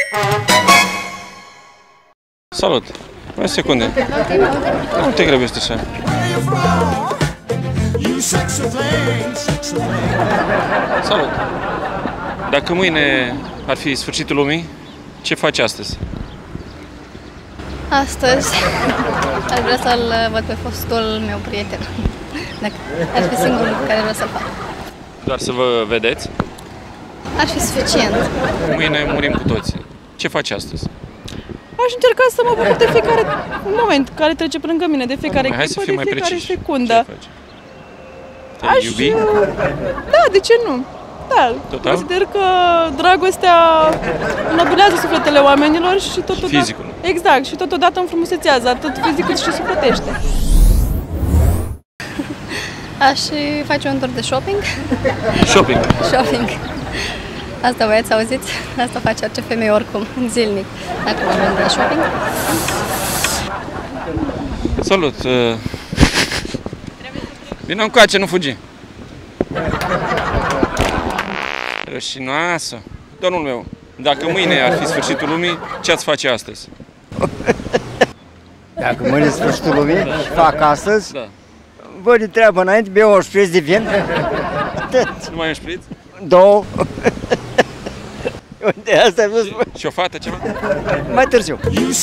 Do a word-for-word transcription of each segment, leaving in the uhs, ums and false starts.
Salut! Mai o secundă. Nu te grăbești așa. Salut! Dacă mâine ar fi sfârșitul lumii, ce faci astăzi? Astăzi aș vrea să-l văd pe fostul meu prieten. Dacă ar fi singurul lucru care vreau să-l fac. Doar să vă vedeți? Ar fi suficient. Mâine murim cu toții. Ce faci astăzi? Aș încerca să mă bucur de fiecare moment care trece pe lângă mine, de fiecare Hai clipă, de fiecare preciși. secundă. Ce faci? Te-ai iubi? Da, de ce nu? Da, Total? consider că dragostea înnobilează sufletele oamenilor și totodată... Fizicul. Exact, și totodată înfrumusețează atât fizicul cât și sufletește. Aș face un tur de shopping. Shopping. Shopping. Asta băieți, auziți? Asta face orice femeie oricum, zilnic. Acum avem de shopping. Salut! Vino încoace, nu fugi! Rășinoasă! Domnul meu, dacă mâine ar fi sfârșitul lumii, ce ați face astăzi? Dacă mâine sfârșitul lumii și fac astăzi, Da. văd de treabă înainte, beau o șpriț de vin. Atât. Nu mai e un șpriț? Două. Unde asta ai văzut? Și o fată, ceva? Mai târziu.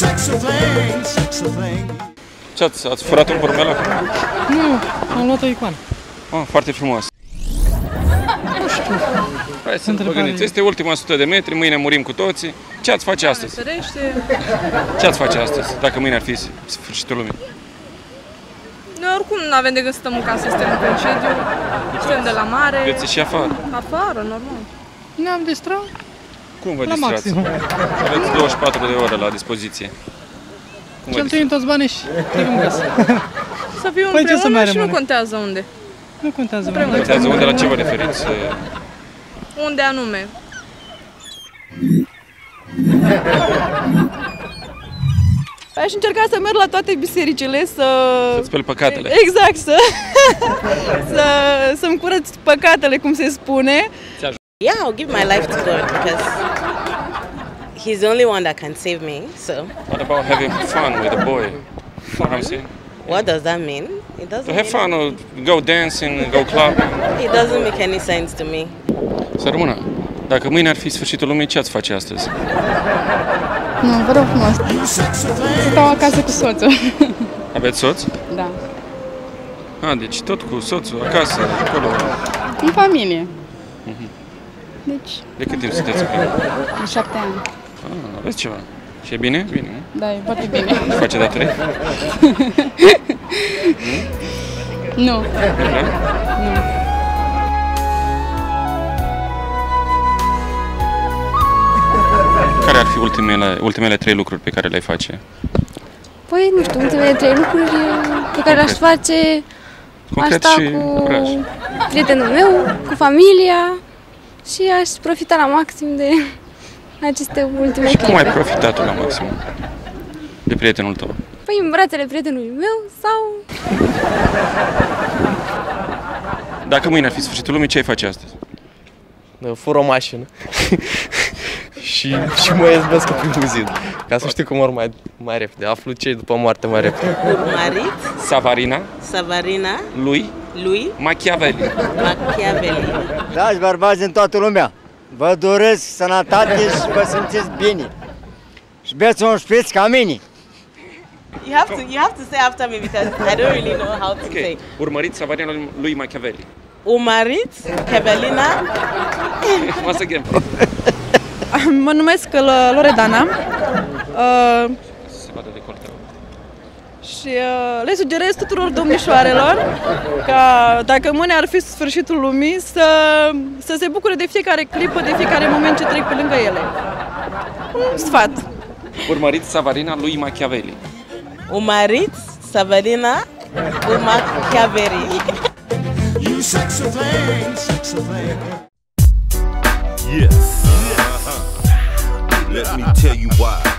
Ce ați, ați furat un porumel acum? Nu, am luat o icoană. Oh, foarte frumos. Nu știu. Hai să vă gândiți. Este ultima sută de metri, mâine murim cu toții. Ce ați face astăzi? Ce ați face astăzi, dacă mâine ar fi sfârșitul lumii? Noi oricum nu avem decât să stăm în casă, suntem în concediu, suntem de la mare. Veți ieși afară? Afară, normal. Ne-am distrat. Cum vă La distrați? maximum. Aveți douăzeci și patru de ore la dispoziție. Cum vă Cheltuim toți banii și plecăm acasă. Să fiu Păi ce să mai împreună și nu rămâne? contează unde. Nu contează. Împreună. mai Contează unde, la ce vă referiți? Unde anume. Aș încerca să merg la toate bisericile, să... Să-ți speli păcatele. Exact, să... să... să-mi curăț păcatele, cum se spune. Yeah, I'll give my life to God because He's the only one that can save me. So. What about having fun with a boy? You know what I'm saying? What does that mean? It doesn't. To have mean fun or go dancing, go clubbing. It doesn't make any sense to me. Să rămână. Dacă mâine ar fi sfârșitul lumii, ce ați face astăzi? Nu, vă rog frumos. Stau acasă cu soțul. Aveți soț? Da. Ah, deci tot cu soțul, acasă, acolo. În familie. Deci... De cât timp sunteți împreună? De șapte ani. Ah, aveți ceva. Și e bine? Bine, nu? Da, e foarte bine. Face datorii? Nu. Nu. Nu. Care ar fi ultimele, ultimele trei lucruri pe care le-ai face? Păi, nu știu, ultimele trei lucruri pe care le-aș face, Concret aș sta și cu curaj. prietenul meu, cu familia și aș profita la maxim de aceste ultime Și cum ai clipe. profitat tu la maxim de prietenul tău? Păi în brațele prietenului meu sau... Dacă mâine ar fi sfârșitul lumii, ce ai face astăzi? Fur o mașină și, și mă ezbesc pe primul zid, ca să știu cum mor mai, mai repede. Aflu ce după moarte mai repede. Urmărit Savarina Savarina lui lui Machiavelli. Machiavelli. Dragi bărbați din toată lumea, vă doresc sănătate și vă simțiți bine. Și beți un șpriț ca mine. You have to you have to say after me because I don't really know how to Ok, say. urmăriți Savarina lui Machiavelli. Urmărit Cavelina. Once again. Mă numesc Loredana. Uh, Se vadă de corte. Și uh, le sugerez tuturor domnișoarelor ca dacă mâine ar fi sfârșitul lumii să, să se bucure de fiecare clipă, de fiecare moment ce trec pe lângă ele. Un sfat. Urmăriți Savarina lui Machiavelli. Urmărit Savarina lui Machiavelli. Yes. Uh-huh. Let me tell you why.